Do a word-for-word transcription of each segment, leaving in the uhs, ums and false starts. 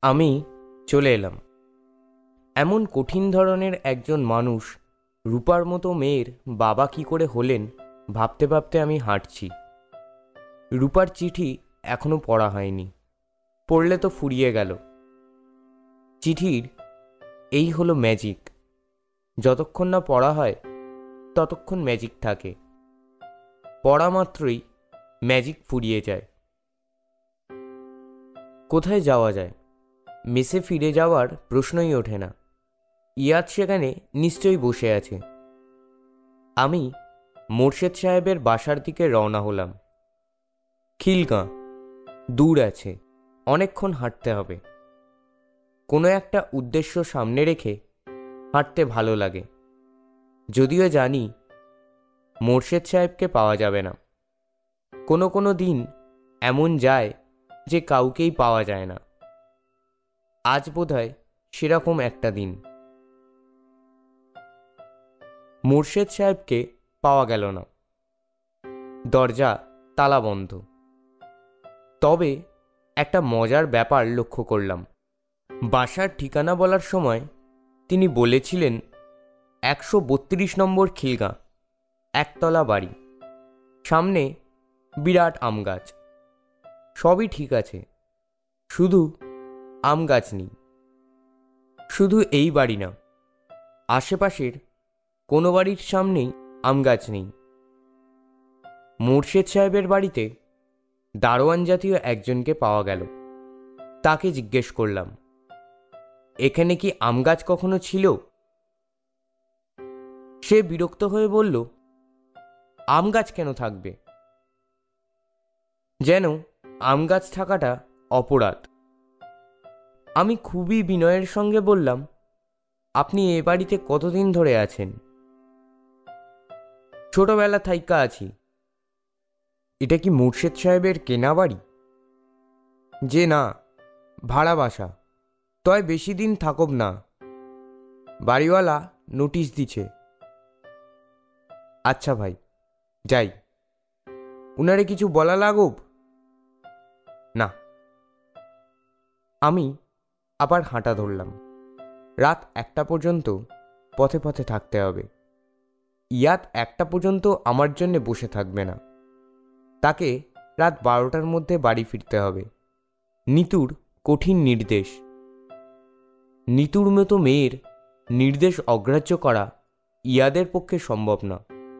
আমি চলে এলাম। এমন কঠিন ধরনের একজন মানুষ রূপার মতো মেয়ের বাবা কি করে হলেন ভাবতে ভাবতে আমি হাঁটছি। রূপার চিঠি এখনো পড়া হয়নি, পড়লে তো ফুরিয়ে গেল। চিঠির এই হলো ম্যাজিক, যতক্ষণ না পড়া হয় ততক্ষণ ম্যাজিক থাকে, পড়া মাত্রই ম্যাজিক ফুরিয়ে যায়। কোথায় যাওয়া যায়? মেসে ফিরে যাওয়ার প্রশ্নই ওঠে না। ইয়াদ সেখানে নিশ্চয়ই বসে আছে। আমি মোর্শেদ সাহেবের বাসার দিকে রওনা হলাম। খিলগাঁ দূর আছে, অনেকক্ষণ হাঁটতে হবে। কোনো একটা উদ্দেশ্য সামনে রেখে হাঁটতে ভালো লাগে, যদিও জানি মোর্শেদ সাহেবকে পাওয়া যাবে না। কোনো কোনো দিন এমন যায় যে কাউকেই পাওয়া যায় না। আজ বোধহয় সেরকম একটা দিন। মোর্শেদ সাহেবকে পাওয়া গেল না, দরজা তালা বন্ধ। তবে একটা মজার ব্যাপার লক্ষ্য করলাম। বাসার ঠিকানা বলার সময় তিনি বলেছিলেন একশো বত্রিশ নম্বর খিলগাঁ, একতলা বাড়ি, সামনে বিরাট আম গাছ। সবই ঠিক আছে, শুধু আম গাছ নেই। শুধু এই বাড়ি না, আশেপাশের কোনো বাড়ির সামনেই আম গাছ নেই। মোর্শেদ সাহেবের বাড়িতে দারোয়ান জাতীয় একজনকে পাওয়া গেল। তাকে জিজ্ঞেস করলাম, এখানে কি আম গাছ কখনো ছিল? সে বিরক্ত হয়ে বলল, আম গাছ কেন থাকবে? যেন আম গাছ থাকাটা অপরাধ। আমি খুবই বিনয়ের সঙ্গে বললাম, আপনি এ বাড়িতে কতদিন ধরে আছেন? ছোটবেলা থাইকা আছি। এটা কি মুর্শেদ সাহেবের কেনা বাড়ি? যে না, ভাড়া বাসা। তয় বেশি দিন থাকব না, বাড়িওয়ালা নোটিশ দিছে। আচ্ছা ভাই, যাই। উনারে কিছু বলা লাগব না। আমি আবার হাঁটা ধরলাম। রাত একটা পর্যন্ত পথে পথে থাকতে হবে। ইয়াদ একটা পর্যন্ত আমার জন্যে বসে থাকবে না। তাকে রাত বারোটার মধ্যে বাড়ি ফিরতে হবে। নিতুর কঠিন নির্দেশ। নিতুর মতো মেয়ের নির্দেশ অগ্রাহ্য করা ইয়াদের পক্ষে সম্ভব না।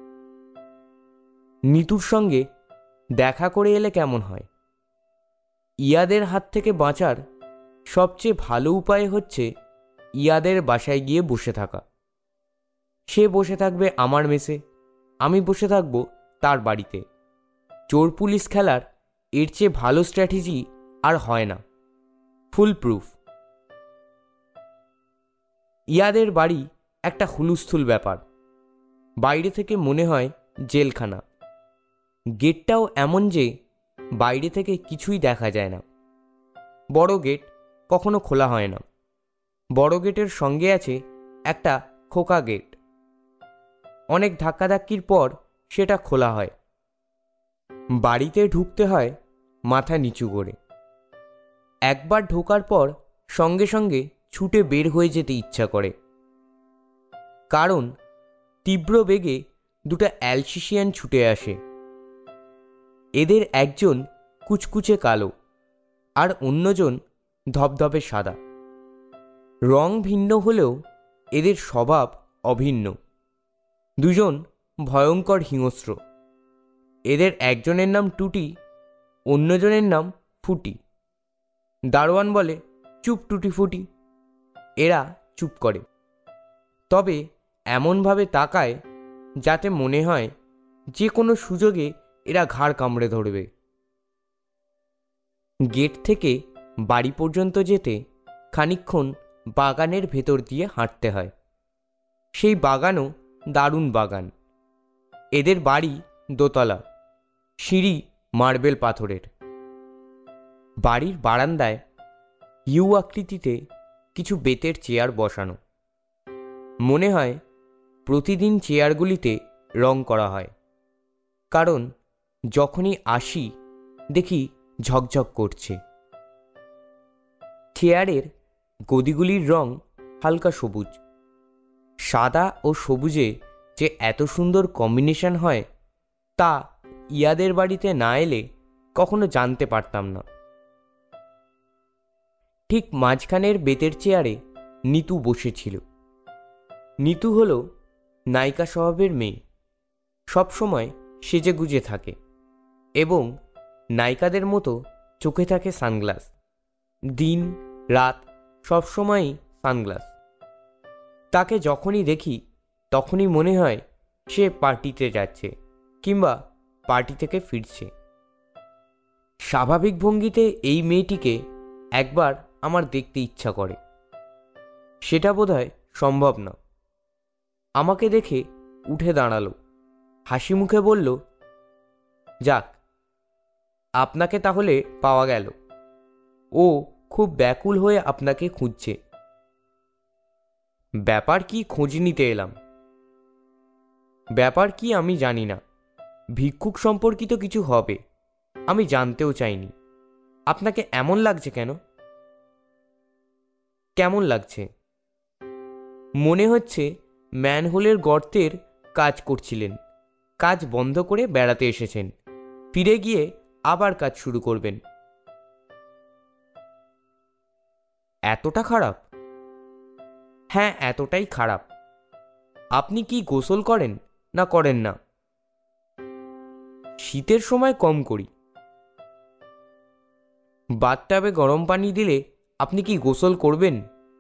নিতুর সঙ্গে দেখা করে এলে কেমন হয়? ইয়াদের হাত থেকে বাঁচার সবচেয়ে ভালো উপায় হচ্ছে ইয়াদের বাসায় গিয়ে বসে থাকা। সে বসে থাকবে আমার মেসে, আমি বসে থাকব তার বাড়িতে। চোর পুলিশ খেলার এর চেয়ে ভালো স্ট্র্যাটেজি আর হয় না। Full proof. ইয়াদের বাড়ি একটা হুলুস্থুল ব্যাপার। বাইরে থেকে মনে হয় জেলখানা। গেটটাও এমন যে বাইরে থেকে কিছুই দেখা যায় না। বড় গেট কখনো খোলা হয় না। বড় গেটের সঙ্গে আছে একটা খোকা গেট। অনেক ধাক্কাধাক্কির পর সেটা খোলা হয়। বাড়িতে ঢুকতে হয় মাথা নিচু করে। একবার ঢোকার পর সঙ্গে সঙ্গে ছুটে বের হয়ে যেতে ইচ্ছা করে, কারণ তীব্র বেগে দুটো অ্যালসেশিয়ান ছুটে আসে। এদের একজন কুচকুচে কালো আর অন্যজন ধবধবে সাদা। রং ভিন্ন হলেও এদের স্বভাব অভিন্ন। দুজন ভয়ঙ্কর হিংস্র। এদের একজনের নাম টুটি, অন্যজনের নাম ফুটি। দারোয়ান বলে, চুপ টুটি ফুটি। এরা চুপ করে, তবে এমনভাবে তাকায় যাতে মনে হয় যে কোনো সুযোগে এরা ঘাড় কামড়ে ধরবে। গেট থেকে বাড়ি পর্যন্ত যেতে খানিকক্ষণ বাগানের ভেতর দিয়ে হাঁটতে হয়। সেই বাগানও দারুণ বাগান। এদের বাড়ি দোতলা, সিঁড়ি মার্বেল পাথরের। বাড়ির বারান্দায় ইউ আকৃতিতে কিছু বেতের চেয়ার বসানো। মনে হয় প্রতিদিন চেয়ারগুলিতে রং করা হয়, কারণ যখনই আসি দেখি ঝকঝক করছে। চেয়ারের গদিগুলির রং হালকা সবুজ। সাদা ও সবুজে যে এত সুন্দর কম্বিনেশন হয় তা ইয়াদের বাড়িতে না এলে কখনো জানতে পারতাম না। ঠিক মাঝখানের বেতের চেয়ারে নিতু বসেছিল। নিতু হল নায়িকা স্বভাবের মেয়ে, সবসময় সেজেগুজে থাকে এবং নায়িকাদের মতো চোখে থাকে সানগ্লাস। দিন রাত সবসময়ই সানগ্লাস। তাকে যখনই দেখি তখনই মনে হয় সে পার্টিতে যাচ্ছে কিংবা পার্টি থেকে ফিরছে। স্বাভাবিক ভঙ্গিতে এই মেয়েটিকে একবার আমার দেখতে ইচ্ছা করে, সেটা বোধহয় সম্ভব না। আমাকে দেখে উঠে দাঁড়ালো, হাসি মুখে বলল, যাক, আপনাকে তাহলে পাওয়া গেল। ও খুব ব্যাকুল হয়ে আপনাকে খুঁজছে। ব্যাপার কি খোঁজ নিতে এলাম? ব্যাপার কি আমি জানি না। ভিক্ষুক সম্পর্কিত কিছু হবে, আমি জানতেও চাইনি। আপনাকে এমন লাগছে কেন? কেমন লাগছে? মনে হচ্ছে ম্যানহোলের গর্তের কাজ করছিলেন, কাজ বন্ধ করে বেড়াতে এসেছেন, ফিরে গিয়ে আবার কাজ শুরু করবেন। এতটা খারাপ? হ্যাঁ, এতটাই খারাপ। আপনি কি গোসল করেন না করেন না? শীতের সময় কম করি। বাথটাবে গরম পানি দিলে আপনি কি গোসল করবেন?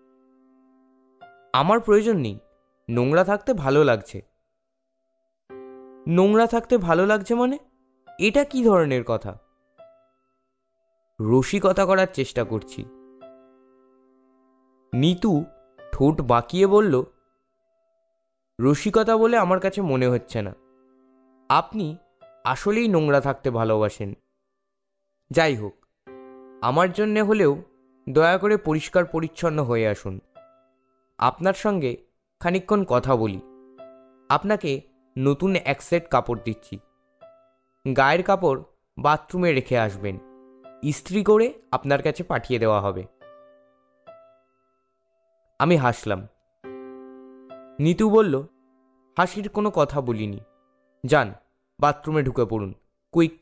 আমার প্রয়োজন নেই, নোংরা থাকতে ভালো লাগছে। নোংরা থাকতে ভালো লাগছে মানে? এটা কি ধরনের কথা? রসিকতা করার চেষ্টা করছি। নিতু ঠোঁট বাঁকিয়ে বলল, রসিকতা বলে আমার কাছে মনে হচ্ছে না। আপনি আসলেই নোংরা থাকতে ভালোবাসেন। যাই হোক, আমার জন্যে হলেও দয়া করে পরিষ্কার পরিচ্ছন্ন হয়ে আসুন। আপনার সঙ্গে খানিকক্ষণ কথা বলি। আপনাকে নতুন এক সেট কাপড় দিচ্ছি। গায়ের কাপড় বাথরুমে রেখে আসবেন, ইস্ত্রি করে আপনার কাছে পাঠিয়ে দেওয়া হবে। আমি হাসলাম। নিতু বলল, হাসির কোনো কথা বলিনি। যান, বাথরুমে ঢুকে পড়ুন, কুইক।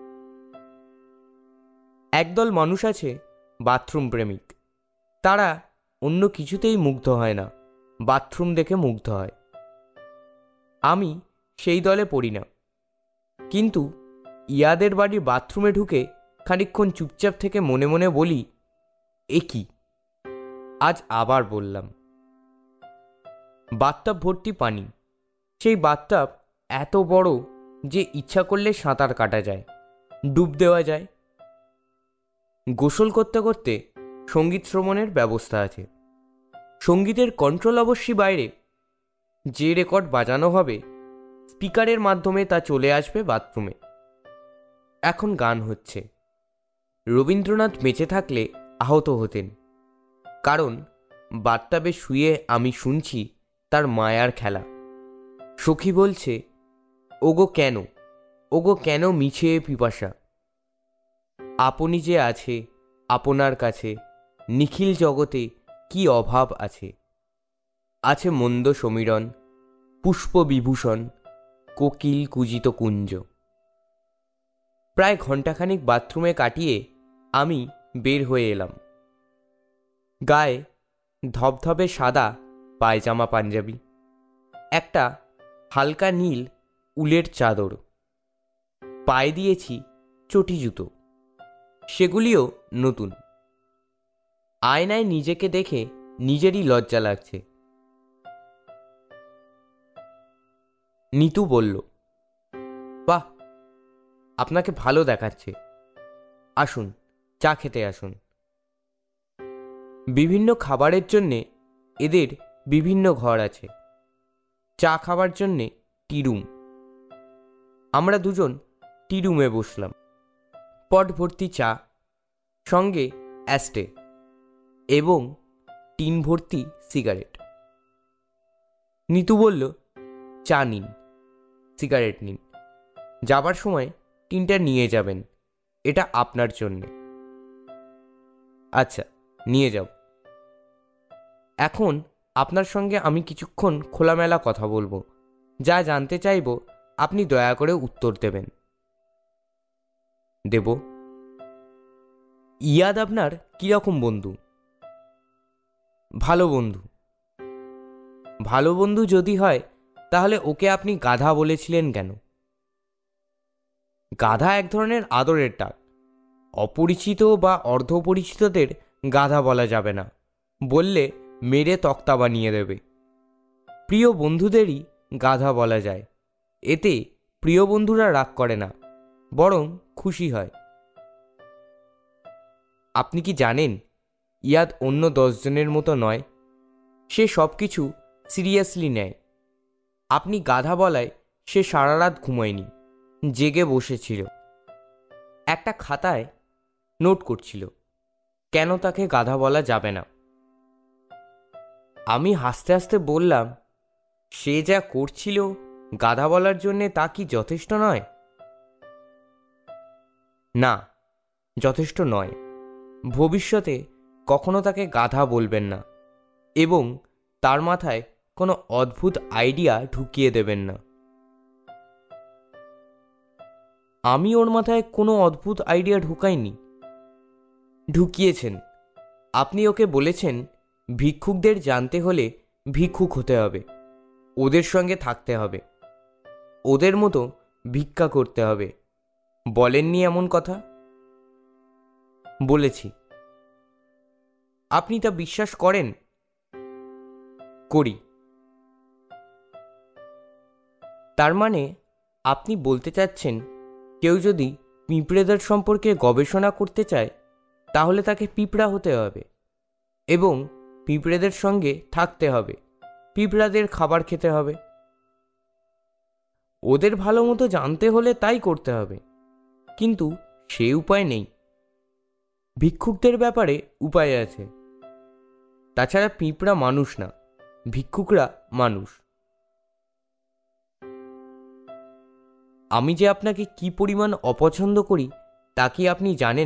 একদল মানুষ আছে বাথরুম প্রেমিক। তারা অন্য কিছুতেই মুগ্ধ হয় না, বাথরুম দেখে মুগ্ধ হয়। আমি সেই দলে পড়ি না। কিন্তু ইয়াদের বাড়ির বাথরুমে ঢুকে খানিকক্ষণ চুপচাপ থেকে মনে মনে বলি, এ কি? আজ আবার বললাম। বাথটাব ভর্তি পানি। সেই বাথটাব এত বড় যে ইচ্ছা করলে সাঁতার কাটা যায়, ডুব দেওয়া যায়। গোসল করতে করতে সঙ্গীত শ্রবণের ব্যবস্থা আছে। সঙ্গীতের কন্ট্রোল অবশ্যই বাইরে। যে রেকর্ড বাজানো হবে স্পিকারের মাধ্যমে তা চলে আসবে বাথরুমে। এখন গান হচ্ছে। রবীন্দ্রনাথ বেঁচে থাকলে আহত হতেন, কারণ বাথটাবে শুয়ে আমি শুনছি তার মায়ার খেলা। সখী বলছে, ওগো কেন, ওগো কেন মিছে পিপাসা, আপনি যে আছে আপনার কাছে, নিখিল জগতে কি অভাব আছে। আছে মন্দ সমীরণ, পুষ্প বিভূষণ, কোকিল কুজিত কুঞ্জ। প্রায় ঘণ্টাখানিক বাথরুমে কাটিয়ে আমি বের হয়ে এলাম। গায়ে ধবধবে সাদা পায়জামা পাঞ্জাবি, একটা হালকা নীল উলের চাদর, পায়ে দিয়েছি চটি জুতো, সেগুলিও নতুন। আয়নায় নিজেকে দেখে নিজেরই লজ্জা লাগছে। নিতু বলল, বাহ, আপনাকে ভালো দেখাচ্ছে। আসুন, চা খেতে আসুন। বিভিন্ন খাবারের জন্যে এদের বিভিন্ন ঘর আছে। চা খাবার জন্যে টি রুম। আমরা দুজন টি রুমে বসলাম। পট ভর্তি চা, সঙ্গে অ্যাস্টে এবং টিন ভর্তি সিগারেট। নিতু বলল, চা নিন, সিগারেট নিন, যাবার সময় টিনটা নিয়ে যাবেন, এটা আপনার জন্যে। আচ্ছা, নিয়ে যাও। এখন আপনার সঙ্গে আমি কিছুক্ষণ খোলামেলা কথা বলবো। যা জানতে চাইব আপনি দয়া করে উত্তর দেবেন। দেব। ইয়াদ আপনার কীরকম বন্ধু? ভালো বন্ধু। ভালো বন্ধু যদি হয় তাহলে ওকে আপনি গাধা বলেছিলেন কেন? গাধা এক ধরনের আদরের ডাক। অপরিচিত বা অর্ধপরিচিতদের গাধা বলা যাবে না, বললে মেরে তক্তা বানিয়ে দেবে। প্রিয় বন্ধুদেরই গাধা বলা যায়। এতে প্রিয় বন্ধুরা রাগ করে না, বরং খুশি হয়। আপনি কি জানেন ইয়াদ অন্য দশজনের মতো নয়? সে সব কিছু সিরিয়াসলি নেয়। আপনি গাধা বলায় সে সারা রাত ঘুমায়নি, জেগে বসেছিল, একটা খাতায় নোট করছিল কেন তাকে গাধা বলা যাবে না। আমি হাসতে হাসতে বললাম, সে যা করছিল গাধা বলার জন্যে তা কি যথেষ্ট নয়? না, যথেষ্ট নয়। ভবিষ্যতে কখনো তাকে গাধা বলবেন না এবং তার মাথায় কোনো অদ্ভুত আইডিয়া ঢুকিয়ে দেবেন না। আমি ওর মাথায় কোনো অদ্ভুত আইডিয়া ঢুকাইনি। ঢুকিয়েছেন। আপনি ওকে বলেছেন ভিক্ষুকদের জানতে হলে ভিক্ষুক হতে হবে, ওদের সঙ্গে থাকতে হবে, ওদের মতো ভিক্ষা করতে হবে। বলেননি এমন কথা? বলেছি। আপনি তা বিশ্বাস করেন? করি। তার মানে আপনি বলতে চাচ্ছেন কেউ যদি পিঁপড়েদের সম্পর্কে গবেষণা করতে চায় তাহলে তাকে পিঁপড়া হতে হবে এবং পিঁপড়েদের সঙ্গে থাকতে হবে, পিঁপড়াদের খাবার খেতে হবে। ওদের ভালো মতো জানতে হলে তাই করতে হবে, কিন্তু সে উপায় নেই। ভিক্ষুকদের ব্যাপারে উপায় আছে। তাছাড়া পিঁপড়া মানুষ না, ভিক্ষুকরা মানুষ। আমি যে আপনাকে কি পরিমাণ অপছন্দ করি তা কি আপনি জানেন?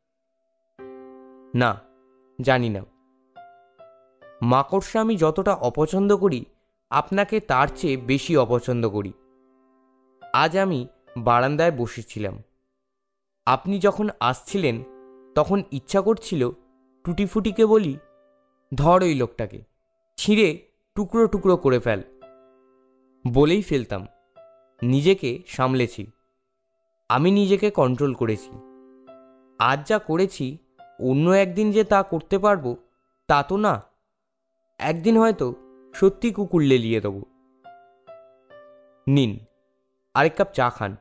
না, জানি না। মাকড়সা আমি যতটা অপছন্দ করি আপনাকে তার চেয়ে বেশি অপছন্দ করি। আজ আমি বারান্দায় বসেছিলাম। আপনি যখন আসছিলেন তখন ইচ্ছা করছিল টুটিফুটিকে বলি, ধর ওই লোকটাকে, ছিঁড়ে টুকরো টুকরো করে ফেল। বলেই ফেলতাম। নিজেকে সামলেছি। আমি নিজেকে কন্ট্রোল করেছি। আজ যা করেছি অন্য একদিন যে তা করতে পারবো তা তো না। একদিন হয়তো সত্যি কুকুর লেলিয়ে দেব। নিন, আরেক কাপ চা খান।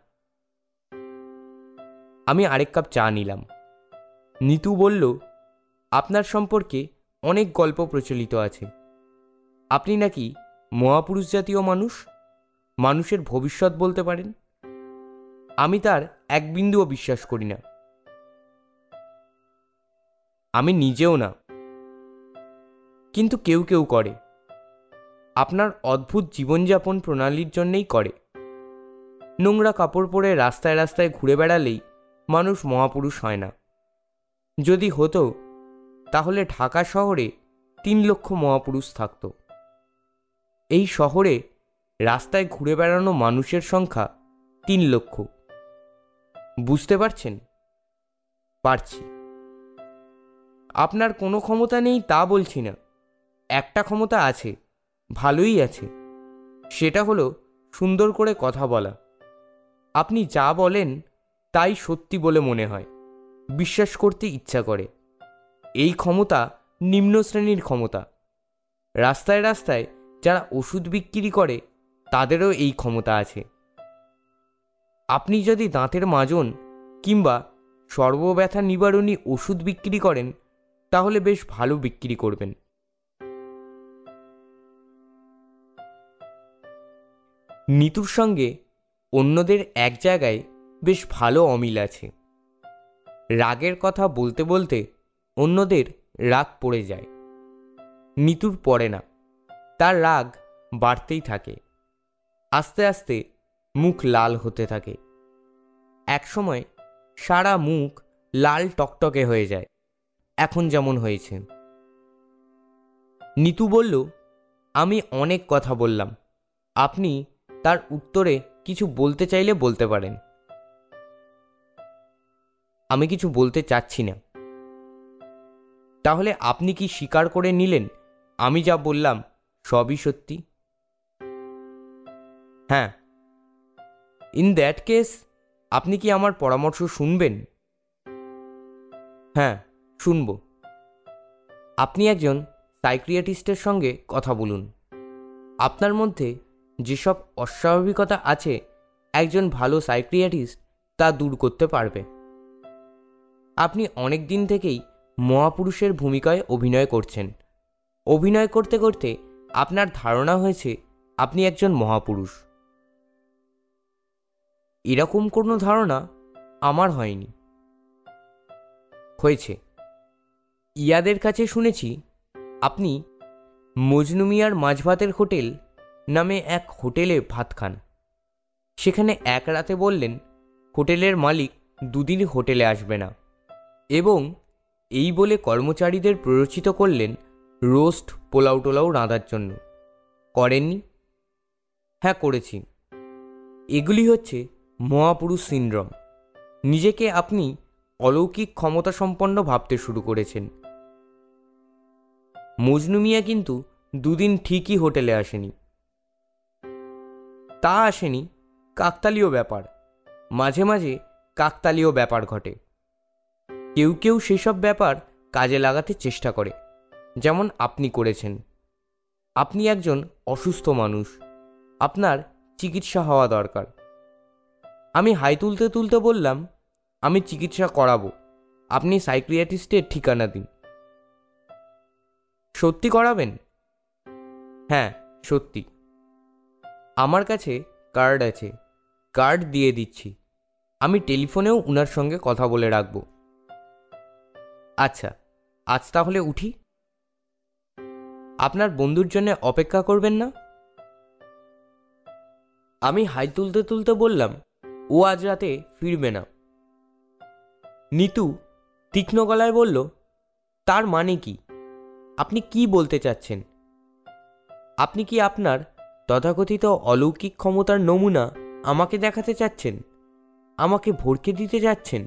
আমি আরেক কাপ চা নিলাম। নিতু বলল, আপনার সম্পর্কে অনেক গল্প প্রচলিত আছে। আপনি নাকি মহাপুরুষ জাতীয় মানুষ, মানুষের ভবিষ্যৎ বলতে পারেন। আমি তার এক বিন্দুও বিশ্বাস করি না। আমি নিজেও না, কিন্তু কেউ কেউ করে। আপনার অদ্ভুত জীবনযাপন প্রণালীর জন্যেই করে। নোংরা কাপড় পরে রাস্তায় রাস্তায় ঘুরে বেড়ালেই মানুষ মহাপুরুষ হয় না। যদি হতো তাহলে ঢাকা শহরে তিন লক্ষ মহাপুরুষ থাকত। এই শহরে রাস্তায় ঘুরে বেড়ানো মানুষের সংখ্যা তিন লক্ষ। বুঝতে পারছেন? পারছি। আপনার কোনো ক্ষমতা নেই তা বলছি না। একটা ক্ষমতা আছে, ভালোই আছে। সেটা হলো সুন্দর করে কথা বলা। আপনি যা বলেন তাই সত্যি বলে মনে হয়, বিশ্বাস করতে ইচ্ছা করে। এই ক্ষমতা নিম্ন শ্রেণীর ক্ষমতা। রাস্তায় রাস্তায় যারা ওষুধ বিক্রি করে তাদেরও এই ক্ষমতা আছে। আপনি যদি দাঁতের মাজন কিংবা সর্বব্যথা নিবারণী ওষুধ বিক্রি করেন তাহলে বেশ ভালো বিক্রি করবেন। নিতুর সঙ্গে অন্যদের এক জায়গায় বেশ ভালো অমিল আছে। রাগের কথা বলতে বলতে অন্যদের রাগ পড়ে যায়, নিতুর পড়ে না। তার রাগ বাড়তেই থাকে, আস্তে আস্তে মুখ লাল হতে থাকে। একসময় সারা মুখ লাল টকটকে হয়ে যায়। এখন যেমন হয়েছে। নিতু বলল, আমি অনেক কথা বললাম, আপনি তার উত্তরে কিছু বলতে চাইলে বলতে পারেন। আমি কিছু বলতে চাচ্ছি না। তাহলে আপনি কি স্বীকার করে নিলেন আমি যা বললাম সবই সত্যি? হ্যাঁ। ইন দ্যাট কেস আপনি কি আমার পরামর্শ শুনবেন? হ্যাঁ, শুনব। আপনি একজন সাইকিয়াট্রিস্টের সঙ্গে কথা বলুন। আপনার মধ্যে যেসব অস্বাভাবিকতা আছে একজন ভালো সাইকিয়াট্রিস্ট তা দূর করতে পারবে। আপনি অনেক দিন থেকেই মহাপুরুষের ভূমিকায় অভিনয় করছেন। অভিনয় করতে করতে আপনার ধারণা হয়েছে আপনি একজন মহাপুরুষ। এরকম কোনো ধারণা আমার হয়নি। হয়েছে। ইয়াদের কাছে শুনেছি আপনি মজনু মিয়ার মাছ ভাতের হোটেল নামে এক হোটেলে ভাত খান। সেখানে এক রাতে বললেন হোটেলের মালিক দুদিন হোটেলে আসবে না, এবং এই বলে কর্মচারীদের প্ররোচিত করলেন রোস্ট পোলাও টোলাও রাঁধার জন্য। করেননি? হ্যাঁ, করেছি। এগুলি হচ্ছে মহাপুরুষ সিনড্রোম। নিজেকে আপনি অলৌকিক ক্ষমতা সম্পন্ন ভাবতে শুরু করেছেন। মজনু মিয়া কিন্তু দুদিন ঠিকই হোটেলে আসেনি। তা আসেনি কাকতালীয় ব্যাপার। মাঝে মাঝে কাকতালীয় ব্যাপার ঘটে। কেউ কেউ সেসব ব্যাপার কাজে লাগাতে চেষ্টা করে, যেমন আপনি করেছেন। আপনি একজন অসুস্থ মানুষ, আপনার চিকিৎসা হওয়া দরকার। আমি হাই তুলতে তুলতে বললাম, আমি চিকিৎসা করাবো, আপনি সাইকিয়াট্রিস্টের ঠিকানা দিন। সত্যি করাবেন? হ্যাঁ, সত্যি। আমার কাছে কার্ড আছে, কার্ড দিয়ে দিচ্ছি। আমি টেলিফোনেও উনার সঙ্গে কথা বলে রাখব। আচ্ছা, আজ তাহলে উঠি। আপনার বন্ধুর জন্য অপেক্ষা করবেন না? আমি হাই তুলতে তুলতে বললাম, ও আজ রাতে ফিরবে না। নিতু তীক্ষ্ণ গলায় বলল, তার মানে কি? আপনি কি বলতে চাচ্ছেন? আপনি কি আপনার তথাকথিত অলৌকিক ক্ষমতার নমুনা আমাকে দেখাতে চাচ্ছেন? আমাকে ভরকে দিতে যাচ্ছেন?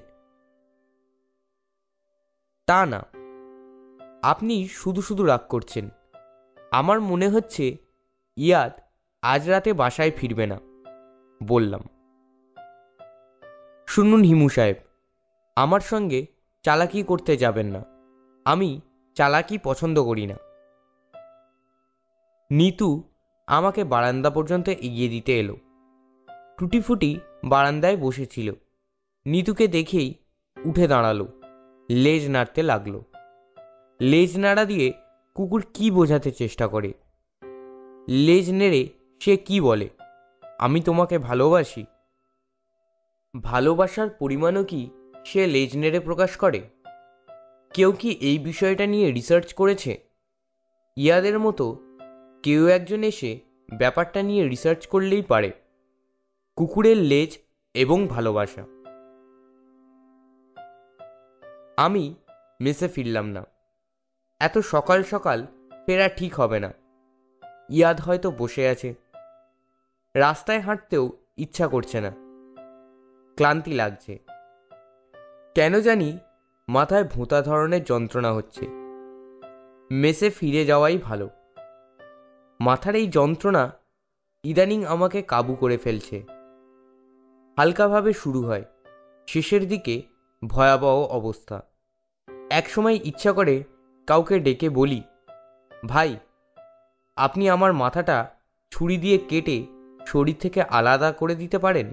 তা না, আপনি শুধু শুধু রাগ করছেন। আমার মনে হচ্ছে ইয়াদ আজ রাতে বাসায় ফিরবে না, বললাম। শুনুন হিমু সাহেব, আমার সঙ্গে চালাকি করতে যাবেন না। আমি চালাকি পছন্দ করি না। নিতু আমাকে বারান্দা পর্যন্ত এগিয়ে দিতে এলো। টুটিফুটি বারান্দায় বসেছিল। নিতুকে দেখেই উঠে দাঁড়ালো, লেজ নাড়তে লাগলো। লেজ নাড়া দিয়ে কুকুর কি বোঝাতে চেষ্টা করে? লেজ নেড়ে সে কি বলে? আমি তোমাকে ভালোবাসি। ভালোবাসার পরিমাণও কি সে লেজ নেড়ে প্রকাশ করে? কেউ কি এই বিষয়টা নিয়ে রিসার্চ করেছে? ইয়াদের মতো কেউ একজন এসে ব্যাপারটা নিয়ে রিসার্চ করলেই পারে। কুকুরের লেজ এবং ভালোবাসা। আমি মেসে ফিরলাম না। এত সকাল সকাল ফেরা ঠিক হবে না। ইয়াদ হয়তো বসে আছে। রাস্তায় হাঁটতেও ইচ্ছা করছে না, ক্লান্তি লাগছে। কেন জানি মাথায় ভোঁতা ধরনের যন্ত্রণা হচ্ছে। মেসে ফিরে যাওয়াই ভালো। মাথার এই যন্ত্রণা ইদানিং আমাকে কাবু করে ফেলছে। হালকাভাবে শুরু হয়, শেষের দিকে ভয়াবহ অবস্থা। একসময় ইচ্ছা করে কাউকে ডেকে বলি, ভাই, আপনি আমার মাথাটা ছুরি দিয়ে কেটে শরীর থেকে আলাদা করে দিতে পারেন?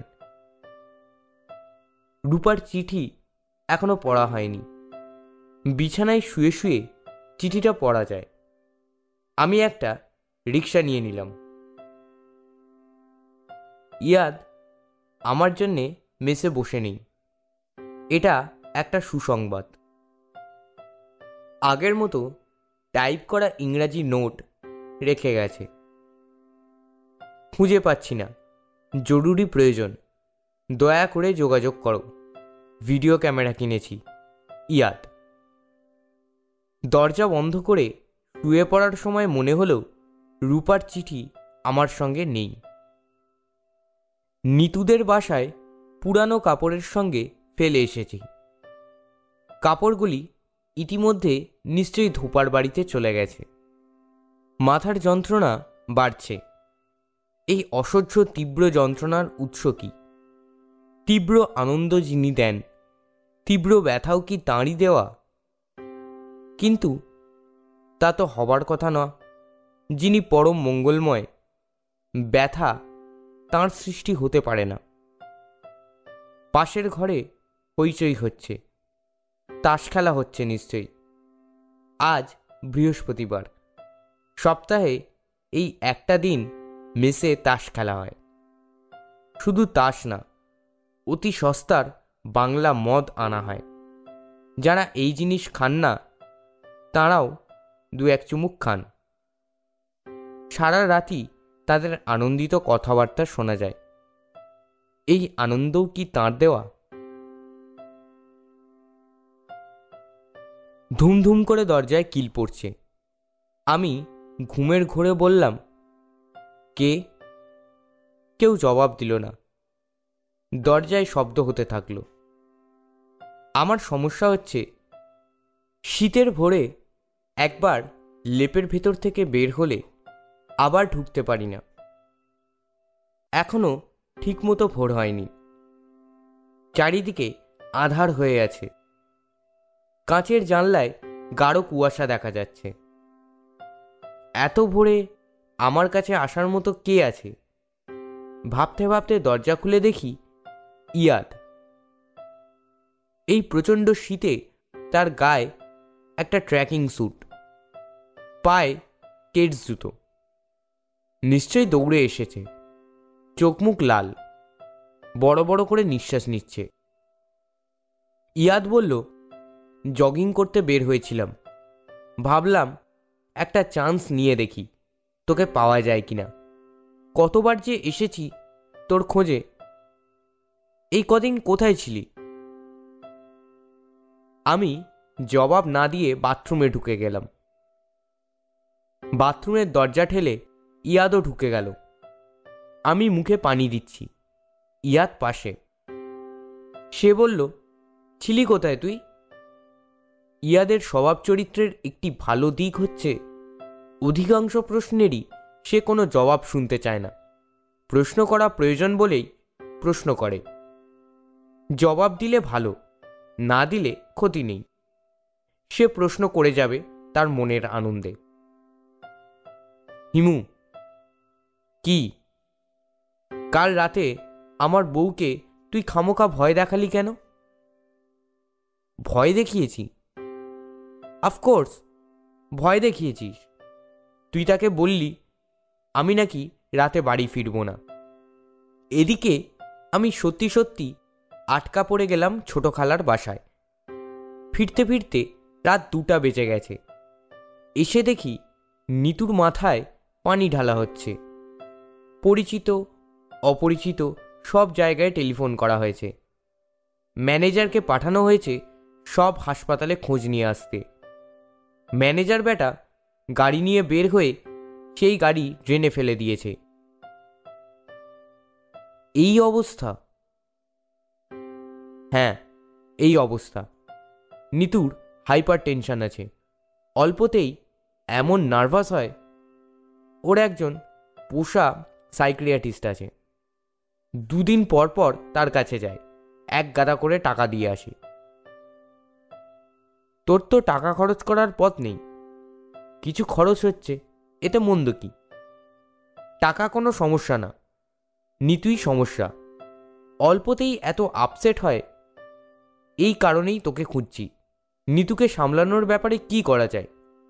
রূপার চিঠি এখনো পড়া হয়নি। বিছানায় শুয়ে শুয়ে চিঠিটা পড়া যায়। আমি একটা রিক্সা নিয়ে নিলাম। ইয়াদ আমার জন্যে মেসে বসে নেই। এটা একটা সুসংবাদ। আগের মতো টাইপ করা ইংরাজি নোট রেখে গেছে। খুঁজে পাচ্ছি না, জরুরি প্রয়োজন, দয়া করে যোগাযোগ করো। ভিডিও ক্যামেরা কিনেছি, ইয়াদ। দরজা বন্ধ করে শুয়ে পড়ার সময় মনে হলো রূপার চিঠি আমার সঙ্গে নেই। নিতুদের বাসায় পুরানো কাপড়ের সঙ্গে ফেলে এসেছি। কাপড়গুলি ইতিমধ্যে নিশ্চয়ই ধোপার বাড়িতে চলে গেছে। মাথার যন্ত্রণা বাড়ছে। এই অসহ্য তীব্র যন্ত্রণার উৎস কি? তীব্র আনন্দ যিনি দেন, তীব্র ব্যথাও কি তাঁরই দেওয়া? কিন্তু তা তো হবার কথা না। যিনি পরম মঙ্গলময়, ব্যথা তাঁর সৃষ্টি হতে পারে না। পাশের ঘরে হইচই হচ্ছে, তাস খেলা হচ্ছে নিশ্চয়ই। আজ বৃহস্পতিবার, সপ্তাহে এই একটা দিন মেসে তাস খেলা হয়। শুধু তাস না, অতি সস্তার বাংলা মদ আনা হয়। যারা এই জিনিস খান না তাঁরাও দু এক চুমুক খান। সারা রাতি তাদের আনন্দিত কথাবার্তা শোনা যায়। এই আনন্দও কি তাঁর দেওয়া? ধুমধুম করে দরজায় কিল পড়ছে। আমি ঘুমের ঘোরে বললাম, কে? কেউ জবাব দিল না। দরজায় শব্দ হতে থাকলো। আমার সমস্যা হচ্ছে, শীতের ভোরে একবার লেপের ভেতর থেকে বের হলে আবার ঢুকতে পারি না। এখনো ঠিকমতো ভোর হয়নি। চারিদিকে আঁধার হয়ে আছে। কাঁচের জানলায় গাঢ় কুয়াশা দেখা যাচ্ছে। এত ভোরে আমার কাছে আসার মতো কে আছে? ভাবতে ভাবতে দরজা খুলে দেখি ইয়াদ। এই প্রচণ্ড শীতে তার গায়ে একটা ট্রেকিং স্যুট, পায়ে কেডস জুতো। নিশ্চয়ই দৌড়ে এসেছে। চোখ মুখ লাল, বড় বড় করে নিঃশ্বাস নিচ্ছে। ইয়াদ বলল, জগিং করতে বের হয়েছিলাম। ভাবলাম একটা চান্স নিয়ে দেখি তোকে পাওয়া যায় কিনা। কতবার যে এসেছি তোর খোঁজে। এই কদিন কোথায় ছিলি? আমি জবাব না দিয়ে বাথরুমে ঢুকে গেলাম। বাথরুমের দরজা ঠেলে ইয়াদও ঢুকে গেল। আমি মুখে পানি দিচ্ছি, ইয়াদ পাশে। সে বলল, ছিলি কোথায় তুই? ইয়াদের স্বভাব চরিত্রের একটি ভালো দিক হচ্ছে, অধিকাংশ প্রশ্নেরই সে কোনো জবাব শুনতে চায় না। প্রশ্ন করা প্রয়োজন বলেই প্রশ্ন করে। জবাব দিলে ভালো, না দিলে ক্ষতি নেই। সে প্রশ্ন করে যাবে তার মনের আনন্দে। হিমু, কি? কাল রাতে আমার বউকে তুই খামোখা ভয় দেখালি কেন? ভয় দেখিয়েছি? অফকোর্স ভয় দেখিয়েছিস। তুই তাকে বললি আমি নাকি রাতে বাড়ি ফিরব না। এদিকে আমি সত্যি সত্যি আটকা পড়ে গেলাম ছোট খালার বাসায়। ফিরতে ফিরতে রাত দুটা বেজে গেছে। এসে দেখি নিতুর মাথায় পানি ঢালা হচ্ছে। পরিচিত অপরিচিত সব জায়গায় টেলিফোন করা হয়েছে। ম্যানেজারকে পাঠানো হয়েছে সব হাসপাতালে খোঁজ নিয়ে আসতে। ম্যানেজার বেটা গাড়ি নিয়ে বের হয়ে সেই গাড়ি ড্রেনে ফেলে দিয়েছে। এই অবস্থা? হ্যাঁ, এই অবস্থা। নিতুর হাইপার টেনশন আছে। অল্পতেই এমন নার্ভাস হয়। ওর একজন পোষা সাইকিয়াট্রিস্ট আছে। দুদিন পর পর তার কাছে যায়, এক গাদা করে টাকা দিয়ে আসে। তোর তো টাকা খরচ করার পথ নেই। কিছু খরচ হচ্ছে, এতে মন্দ কি? টাকা কোনো সমস্যা না, নিতুই সমস্যা। অল্পতেই এত আপসেট হয়। এই কারণেই তোকে খুঁজছি। নিতুকে সামলানোর ব্যাপারে কি করা যায়?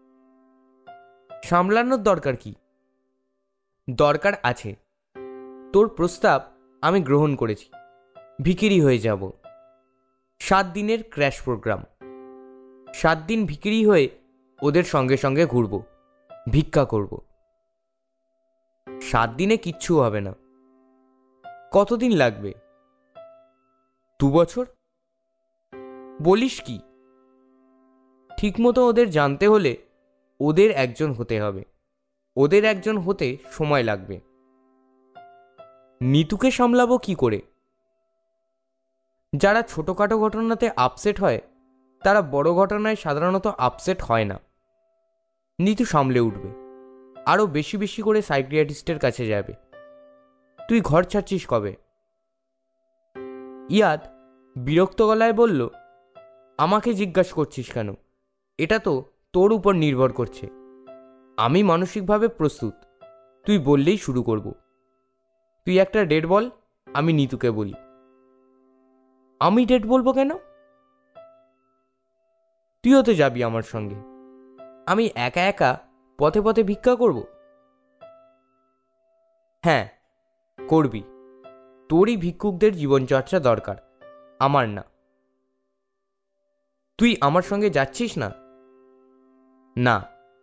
সামলানোর দরকার কি? দরকার আছে। তোর প্রস্তাব আমি গ্রহণ করেছি। ভিখিরি হয়ে যাব। সাত দিনের ক্র্যাশ প্রোগ্রাম। সাত দিন ভিখিরি হয়ে ওদের সঙ্গে সঙ্গে ঘুরব, ভিক্ষা করব। সাত দিনে কিচ্ছু হবে না। কতদিন লাগবে? দু বছর? বলিস কি? ঠিকমতো ওদের জানতে হলে ওদের একজন হতে হবে। ওদের একজন হতে সময় লাগবে। নিতুকে সামলাবো কি করে? যারা ছোটোখাটো ঘটনাতে আপসেট হয় তারা বড় ঘটনায় সাধারণত আপসেট হয় না। নিতু সামলে উঠবে, আরও বেশি বেশি করে সাইকিয়াট্রিস্টের কাছে যাবে। তুই ঘর ছাড়ছিস কবে? ইয়াদ বিরক্ত গলায় বলল, আমাকে জিজ্ঞাসা করছিস কেন? এটা তো তোর উপর নির্ভর করছে। আমি মানসিকভাবে প্রস্তুত, তুই বললেই শুরু করব। তুই একটা ডেট বল, আমি নিতুকে বলি। আমি ডেট বলবো কেন? তুইও তো যাবি আমার সঙ্গে। আমি একা একা পথে পথে ভিক্ষা করব? হ্যাঁ করবি, তোরই ভিক্ষুকদের জীবনচর্চা দরকার, আমার না। তুই আমার সঙ্গে যাচ্ছিস না? না।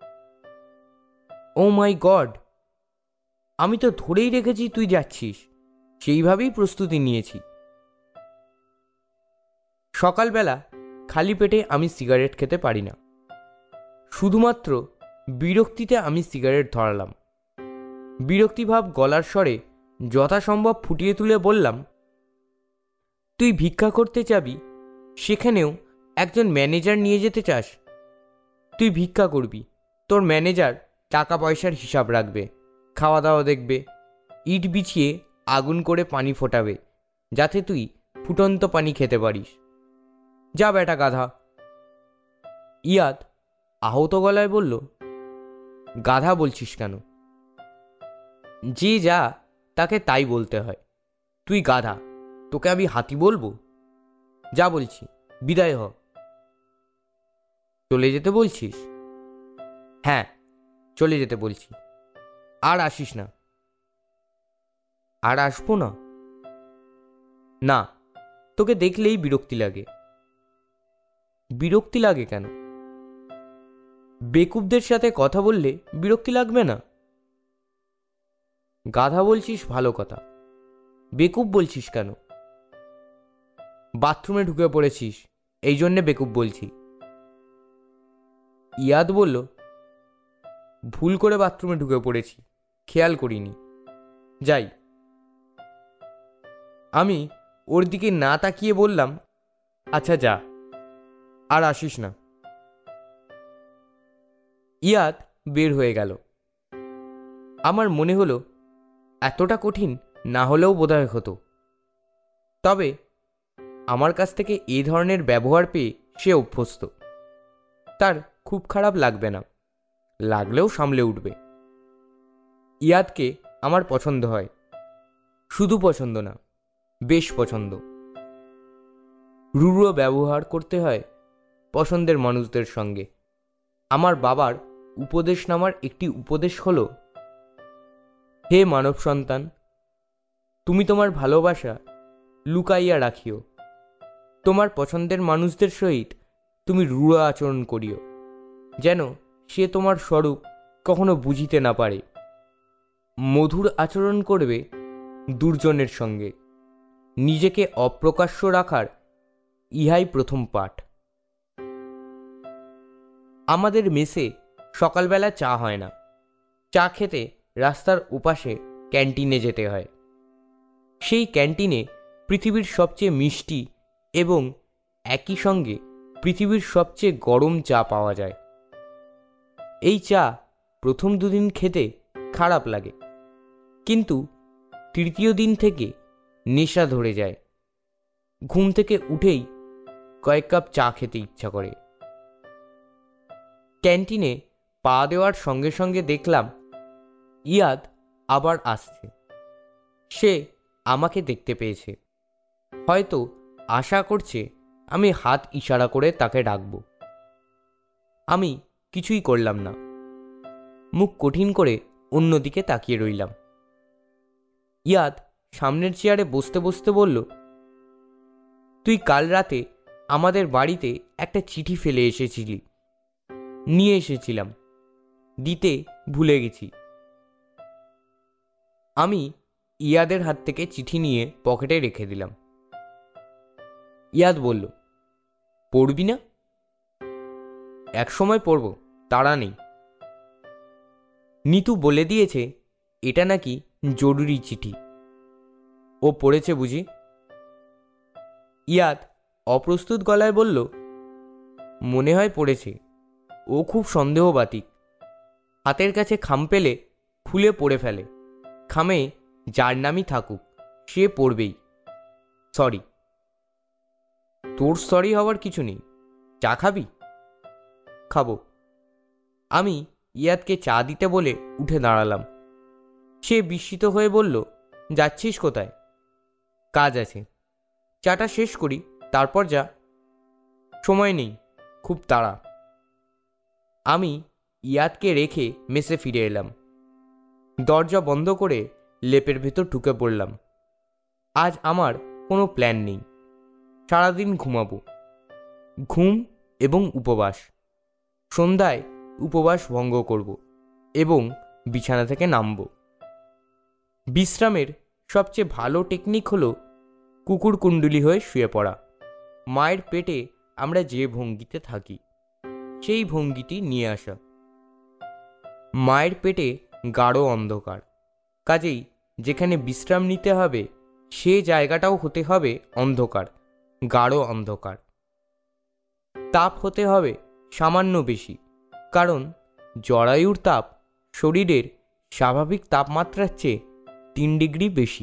ও মাই গড, আমি তো ধরেই রেখেছি তুই যাচ্ছিস, সেইভাবেই প্রস্তুতি নিয়েছি। সকালবেলা খালি পেটে আমি সিগারেট খেতে পারি না। শুধুমাত্র বিরক্তিতে আমি সিগারেট ধরালাম। বিরক্তিভাব গলার স্বরে যথাসম্ভব ফুটিয়ে তুলে বললাম, তুই ভিক্ষা করতে যাবি, সেখানেও একজন ম্যানেজার নিয়ে যেতে চাস? তুই ভিক্ষা করবি, তোর ম্যানেজার টাকা পয়সার হিসাব রাখবে, খাওয়া দাওয়া দেখবে, ইট বিছিয়ে আগুন করে পানি ফোটাবে যাতে তুই ফুটন্ত পানি খেতে পারিস। যা বেটা গাধা। ইয়াদ আহত গলায় বলল, গাধা বলছিস কেন? যে যা তাকে তাই বলতে হয়। তুই গাধা, তোকে আমি হাতি বলবো? যা বলছি, বিদায় হ। চলে যেতে বলছিস? হ্যাঁ চলে যেতে বলছি, আর আসিস না। আর আসবো না? না, তোকে দেখলেই বিরক্তি লাগে। বিরক্তি লাগে কেন? বেকুবদের সাথে কথা বললে বিরক্তি লাগবে না? গাধা বলছিস ভালো কথা, বেকুব বলছিস কেন? বাথরুমে ঢুকে পড়েছিস, এই জন্যে বেকুব বলছি। ইয়াদ বলল, ভুল করে বাথরুমে ঢুকে পড়েছি, খেয়াল করিনি, যাই। আমি ওর দিকে না তাকিয়ে বললাম, আচ্ছা যা, আর আসিস না। ইয়াদ বের হয়ে গেল। আমার মনে হলো এতটা কঠিন না হলেও বোধহয় হতো। তবে আমার কাছ থেকে এই ধরনের ব্যবহার পেয়ে সে অভ্যস্ত, তার খুব খারাপ লাগবে না, লাগলেও সামলে উঠবে। ইয়াদকে আমার পছন্দ হয়, শুধু পছন্দ না, বেশ পছন্দ। রূঢ় ব্যবহার করতে হয় পছন্দের মানুষদের সঙ্গে। আমার বাবার উপদেশনামার একটি উপদেশ হলো, হে মানব সন্তান, তুমি তোমার ভালোবাসা লুকাইয়া রাখিও, তোমার পছন্দের মানুষদের সহিত তুমি রূঢ় আচরণ করিও, যেন সে তোমার স্বরূপ কখনো বুঝিতে না পারে। মধুর আচরণ করবে দুর্জনের সঙ্গে, নিজেকে অপ্রকাশ্য রাখার ইহাই প্রথম পাঠ। আমাদের মেসে সকালবেলা চা হয় না, চা খেতে রাস্তার ওপাশে ক্যান্টিনে যেতে হয়। সেই ক্যান্টিনে পৃথিবীর সবচেয়ে মিষ্টি এবং একই সঙ্গে পৃথিবীর সবচেয়ে গরম চা পাওয়া যায়। এই চা প্রথম দুদিন খেতে খারাপ লাগে, কিন্তু তৃতীয় দিন থেকে নেশা ধরে যায়। ঘুম থেকে উঠেই কয়েক কাপ চা খেতে ইচ্ছা করে। ক্যান্টিনে পা দেওয়ার সঙ্গে সঙ্গে দেখলাম ইয়াদ আবার আসছে। সে আমাকে দেখতে পেয়েছে, হয়তো আশা করছে আমি হাত ইশারা করে তাকে ডাকব। আমি কিছুই করলাম না, মুখ কঠিন করে অন্যদিকে তাকিয়ে রইলাম। ইয়াদ সামনের চেয়ারে বসতে বসতে বলল, তুই কাল রাতে আমাদের বাড়িতে একটা চিঠি ফেলে এসেছিলি, নিয়ে এসেছিলাম, দিতে ভুলে গেছি। আমি ইয়াদের হাত থেকে চিঠি নিয়ে পকেটে রেখে দিলাম। ইয়াদ বলল, পড়বি না? এক সময় পড়ব, তাড়া নেই। নিতু বলে দিয়েছে এটা নাকি জরুরি চিঠি। ও পড়েছে বুঝি? ইয়াদ অপ্রস্তুত গলায় বলল, মনে হয় পড়েছে। ও খুব সন্দেহবাতিক। হাতের কাছে খাম পেলে খুলে পড়ে ফেলে। খামে যার নামই থাকুক সে পড়বেই। সরি। তোর সরি হওয়ার কিছু নেই। চা খাবি? খাবো। আমি ইয়াদকে চা দিতে বলে উঠে দাঁড়ালাম। সে বিস্মিত হয়ে বলল, যাচ্ছিস কোথায়? কাজ আছে। চাটা শেষ করি, তারপর যা। সময় নেই, খুব তাড়া। আমি ইয়াদকে রেখে মেসে ফিরে এলাম। দরজা বন্ধ করে লেপের ভেতর ঢুকে পড়লাম। আজ আমার কোনো প্ল্যান নেই। সারাদিন ঘুমাবো। ঘুম এবং উপবাস। সন্ধ্যায় উপবাস ভঙ্গ করব এবং বিছানা থেকে নামব। বিশ্রামের সবচেয়ে ভালো টেকনিক হলো কুকুর কুণ্ডুলি হয়ে শুয়ে পড়া। মায়ের পেটে আমরা যে ভঙ্গিতে থাকি সেই ভঙ্গিটি নিয়ে আসা। মায়ের পেটে গাঢ় অন্ধকার, কাজেই যেখানে বিশ্রাম নিতে হবে সে জায়গাটাও হতে হবে অন্ধকার, গাঢ় অন্ধকার। তাপ হতে হবে সামান্য বেশি, কারণ জরায়ুর তাপ শরীরের স্বাভাবিক তাপমাত্রার চেয়ে তিন ডিগ্রি বেশি।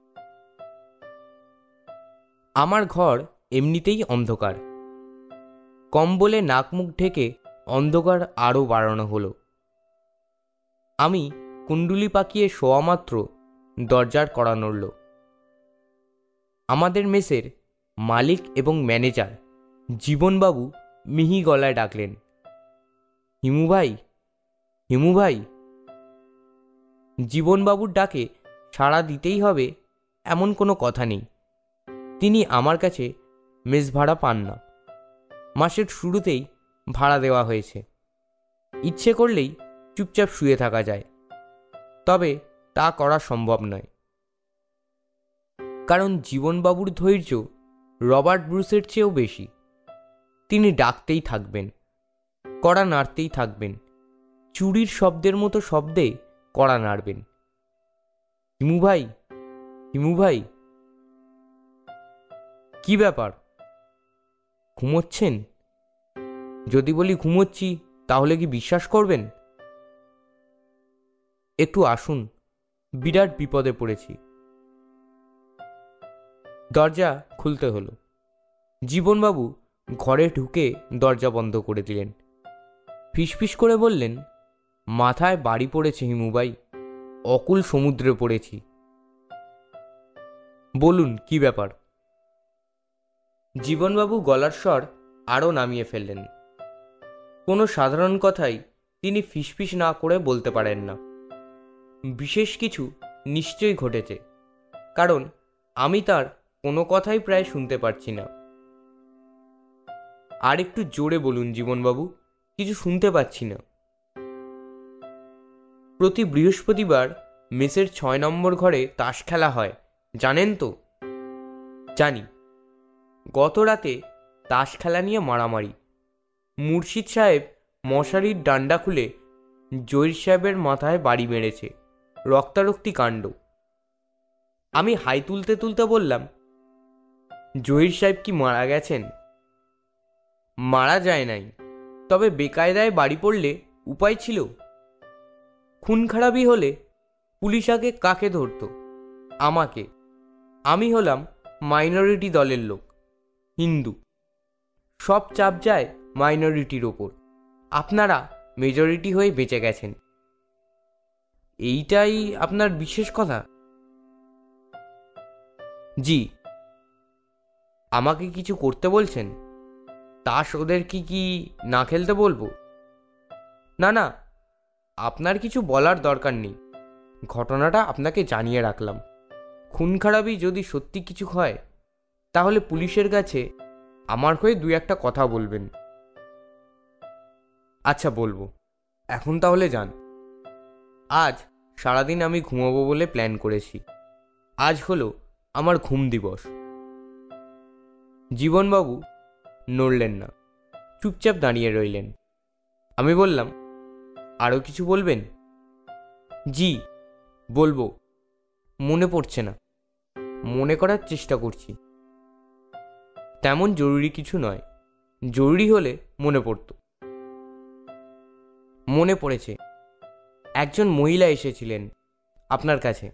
আমার ঘর এমনিতেই অন্ধকার। কম্বলে নাক মুখ ঢেকে অন্ধকার আরও বাড়ানো হলো। আমি কুণ্ডুলি পাকিয়ে শোয়া মাত্র দরজার কড়া নড়ল। আমাদের মেসের মালিক এবং ম্যানেজার জীবনবাবু মিহি গলায় ডাকলেন, হিমু ভাই, হিমু ভাই। জীবনবাবুর ডাকে সাড়া দিতেই হবে এমন কোনো কথা নেই। তিনি আমার কাছে মেস ভাড়া পান না। মাসের শুরুতেই ভাড়া দেওয়া হয়েছে। ইচ্ছে করলেই চুপচাপ শুয়ে থাকা যায়, তবে তা করা সম্ভব নয়। কারণ জীবনবাবুর ধৈর্য রবার্ট ব্রুসের চেয়েও বেশি। তিনি ডাকতেই থাকবেন, কড়া নাড়তেই থাকবেন, চুরির শব্দের মতো শব্দে কড়া নাড়বেন। হিমু ভাই, হিমু ভাই। কি ব্যাপার, ঘুমোচ্ছেন? যদি বলি ঘুমোচ্ছি তাহলে কি বিশ্বাস করবেন? একটু আসুন, বিরাট বিপদে পড়েছি। দরজা খুলতে হলো। জীবনবাবু ঘরে ঢুকে দরজা বন্ধ করে দিলেন। ফিসফিস করে বললেন, মাথায় বাড়ি পড়েছে হিমুভাই, অকুল সমুদ্রে পড়েছি। বলুন কি ব্যাপার? জীবনবাবু গলার স্বর আরও নামিয়ে ফেললেন। কোনো সাধারণ কথাই তিনি ফিসফিস না করে বলতে পারেন না। বিশেষ কিছু নিশ্চয়ই ঘটেছে, কারণ আমি তার কোনো কথাই প্রায় শুনতে পারছি না। আর একটু জোরে বলুন জীবনবাবু, কিছু শুনতে পাচ্ছি না। প্রতি বৃহস্পতিবার মেসের ছয় নম্বর ঘরে তাস খেলা হয়, জানেন তো? জানি। গত রাতে তাস খেলা নিয়ে মারামারি। মুর্শিদ সাহেব মশারির ডান্ডা খুলে জহির সাহেবের মাথায় বাড়ি মেরেছে। রক্তারক্তি কাণ্ড। আমি হাই তুলতে তুলতে বললাম, জহির সাহেব কি মারা গেছেন? মারা যায় নাই, তবে বেকায়দায় বাড়ি পড়লে উপায় ছিল? খুন খারাপি হলে পুলিশ আগে কাকে ধরত? আমাকে। আমি হলাম মাইনরিটি দলের লোক, হিন্দু। সব চাপ যায় মাইনরিটির ওপর। আপনারা মেজরিটি হয়ে বেঁচে গেছেন। এইটাই আপনার বিশেষ কথা? জি। আমাকে কিছু করতে বলছেন? তাস ওদের কি কি না খেলতে বলবো? না না, আপনার কিছু বলার দরকার নেই। ঘটনাটা আপনাকে জানিয়ে রাখলাম। খুন খারাপি যদি সত্যি কিছু হয় তাহলে পুলিশের কাছে আমার হয়ে দুই একটা কথা বলবেন। আচ্ছা বলবো। এখন তাহলে যান। আজ সারাদিন আমি ঘুমাবো বলে প্ল্যান করেছি। আজ হলো আমার ঘুম দিবস। জীবনবাবু নড়লেন না, চুপচাপ দাঁড়িয়ে রইলেন। আমি বললাম, আরও কিছু বলবেন? জি বলবো, মনে পড়ছে না, মনে করার চেষ্টা করছি। তেমন জরুরি কিছু নয়, জরুরি হলে মনে পড়তো। মনে পড়েছে, একজন মহিলা এসেছিলেন আপনার কাছে।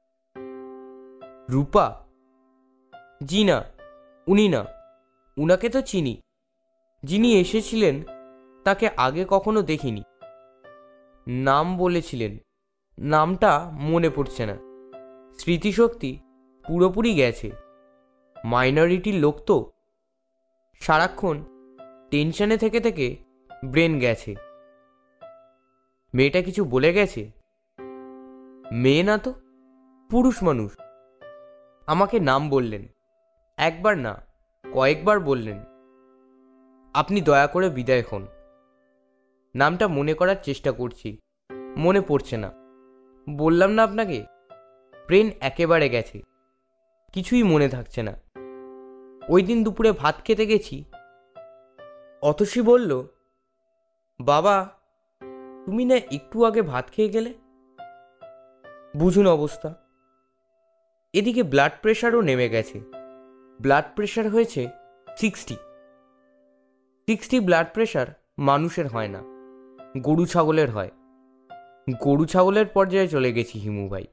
রূপা? জি না, উনি না। উনাকে তো চিনি, যিনি এসেছিলেন তাকে আগে কখনো দেখিনি। নাম বলেছিলেন, নামটা মনে পড়ছে না। স্মৃতিশক্তি পুরোপুরি গেছে। মাইনরিটির লোক তো, সারাক্ষণ টেনশনে থেকে থেকে ব্রেন গেছে। মেয়েটা কিছু বলে গেছে? মেয়ে না তো, পুরুষ মানুষ। আমাকে নাম বললেন, একবার না কয়েকবার বললেন। আপনি দয়া করে বিদায় হন। নামটা মনে করার চেষ্টা করছি, মনে পড়ছে না। বললাম না আপনাকে, ব্রেন একেবারে গেছে, কিছুই মনে থাকছে না। ওই দিন দুপুরে ভাত খেতে গেছি, অতসী বলল, বাবা তুমি না একটু আগে ভাত খেয়ে গেলে? বুঝুন অবস্থা। এদিকে ব্লাড প্রেশারও নেমে গেছে। ব্লাড প্রেশার হয়েছে সিক্সটি। সিক্সটি ব্লাড প্রেশার মানুষের হয় না, গরু ছাগলের হয়। গরু ছাগলের পর্যায়ে চলে গেছি হিমু ভাই।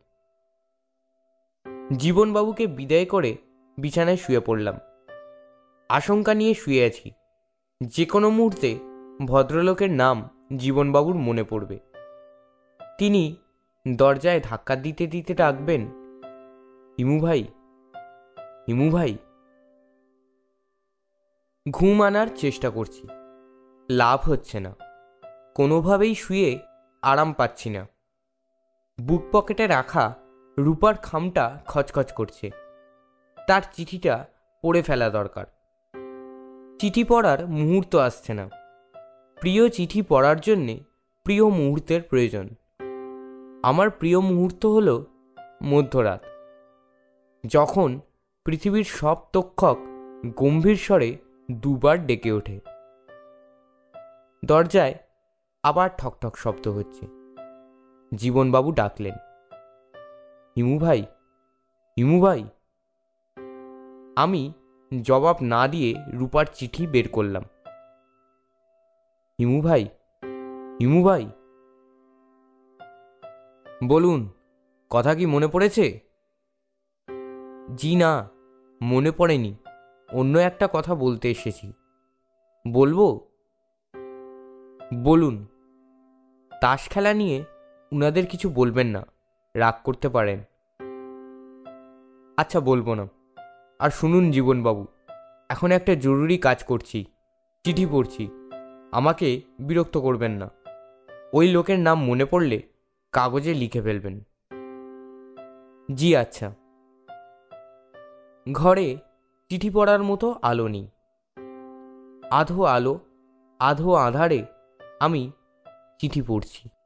জীবনবাবুকে বিদায় করে বিছানায় শুয়ে পড়লাম। আশঙ্কা নিয়ে শুয়ে আছি, যে কোনো মুহূর্তে ভদ্রলোকের নাম জীবনবাবুর মনে পড়বে। তিনি দরজায় ধাক্কা দিতে দিতে ডাকবেন, হিমু ভাই, হিমু ভাই। ঘুম আনার চেষ্টা করছি, লাভ হচ্ছে না। কোনোভাবেই শুয়ে আরাম পাচ্ছি না। বুক পকেটে রাখা রূপার খামটা খচখচ করছে। তার চিঠিটা পড়ে ফেলা দরকার। চিঠি পড়ার মুহূর্ত আসছে না। প্রিয় চিঠি পড়ার জন্যে প্রিয় মুহূর্তের প্রয়োজন। আমার প্রিয় মুহূর্ত হল মধ্যরাত, যখন পৃথিবীর সব তক্ষক গম্ভীর স্বরে দুবার ডেকে ওঠে। দরজায় আবার ঠকঠক শব্দ হচ্ছে। জীবনবাবু ডাকলেন, হিমু ভাই, হিমু ভাই। আমি জবাব না দিয়ে রূপার চিঠি বের করলাম। হিমু ভাই, হিমু ভাই। বলুন, কথা কি মনে পড়েছে? জি না, মনে পড়েনি। অন্য একটা কথা বলতে এসেছি। বলবো? বলুন। তাস খেলা নিয়ে উনাদের কিছু বলবেন না, রাগ করতে পারেন। আচ্ছা বলবো না। আর শুনুন জীবনবাবু, এখন একটা জরুরি কাজ করছি, চিঠি পড়ছি। আমাকে বিরক্ত করবেন না। ওই লোকের নাম মনে পড়লে কাগজে লিখে ফেলবেন। জি আচ্ছা। ঘরে চিঠি পড়ার মতো আলো নেই। আধো আলো আধো আঁধারে আমি চিঠি পড়ছি।